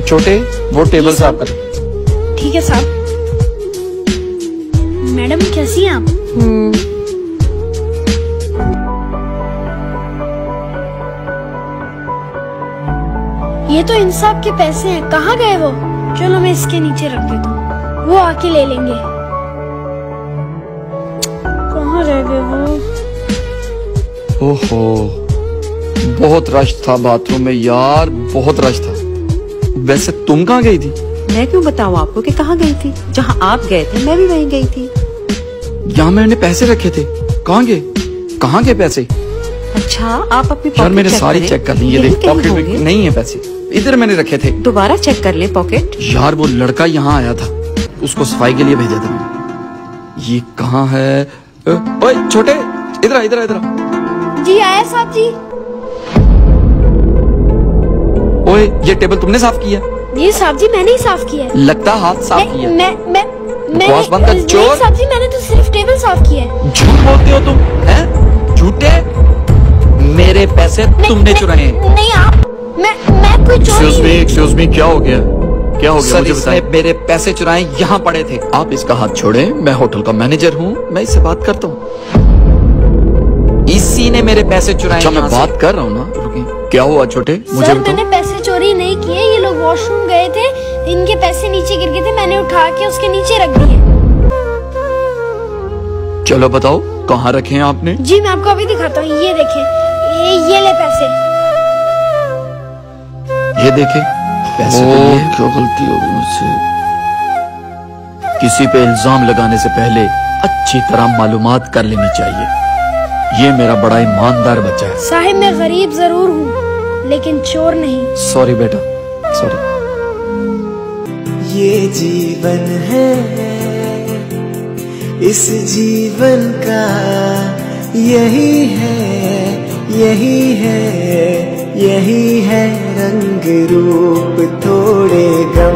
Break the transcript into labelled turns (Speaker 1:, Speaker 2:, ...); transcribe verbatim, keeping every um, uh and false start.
Speaker 1: छोटे वो टेबल साफ कर।
Speaker 2: ठीक है साहब। मैडम कैसी हैं आप?
Speaker 3: हम्म
Speaker 2: ये तो इंसाफ के पैसे हैं, कहाँ गए वो? चलो मैं इसके नीचे रख देता हूँ, वो आके ले लेंगे। कहाँ रह गए वो?
Speaker 1: ओहो, बहुत रश था बाथरूम में यार, बहुत रश था। वैसे तुम कहाँ गई थी?
Speaker 3: मैं क्यों बताऊँ आपको कि कहाँ गई थी? जहाँ आप गए थे मैं भी वहीं गई थी।
Speaker 1: यहाँ मैंने पैसे रखे थे, कहाँ गए? कहाँ गए पैसे?
Speaker 3: अच्छा, आप अपनी
Speaker 1: यार मैंने सारी चेक कर ली, ये देख पॉकेट में नहीं है पैसे, इधर मैंने रखे थे।
Speaker 3: दोबारा चेक कर ले पॉकेट।
Speaker 1: यार वो लड़का यहाँ आया था, उसको सफाई के लिए भेजा था मैंने। ये कहाँ है? ओए छोटे, इधर इधर इधर।
Speaker 2: जी आया साहब जी।
Speaker 1: ओए ये टेबल तुमने साफ किया?
Speaker 2: जी साहब जी मैंने ही साफ किया है।
Speaker 1: लगता हाथ साफ किया।
Speaker 2: मैं मैं मैं
Speaker 1: बॉस बंद कर चोर।
Speaker 2: साहब जी मैंने तो सिर्फ टेबल साफ किया है।
Speaker 1: झूठ बोलते हो तुम, हैं? झूठे। मेरे पैसे तुमने चुराए हैं।
Speaker 2: नहीं आप, मैं मैं कोई चोर नहीं हूँ।
Speaker 4: एक्सक्यूज मी, क्या हो गया? क्या हो गया मुझे बताएं।
Speaker 1: मेरे पैसे चुराए, यहाँ पड़े थे। आप इसका हाथ छोड़े, मैं होटल का मैनेजर हूँ, मैं इससे बात करता हूँ। इसी ने मेरे पैसे चुराए। अच्छा मैं बात कर रहा हूँ ना, रुकिए। क्या हुआ छोटे, मुझे
Speaker 2: सर मैंने पैसे चोरी नहीं किए, ये लोग वॉशरूम गए थे, इनके पैसे नीचे गिर गए थे, मैंने उठा के उसके नीचे रख दिए।
Speaker 1: चलो बताओ कहाँ रखे हैं आपने?
Speaker 2: जी मैं आपको अभी दिखाता हूँ, ये देखें, ये, ये ले पैसे।
Speaker 1: ये देखे पैसे। तो क्या गलती हो गई मुझसे? किसी पे इल्जाम लगाने से पहले अच्छी तरह मालूमात कर लेनी चाहिए। ये मेरा बड़ा ईमानदार बच्चा है।
Speaker 2: साहिब मैं गरीब जरूर हूँ लेकिन चोर नहीं।
Speaker 1: सॉरी बेटा, सॉरी।
Speaker 5: ये जीवन है, इस जीवन का यही है, यही है, यही है रंग रूप, थोड़े गम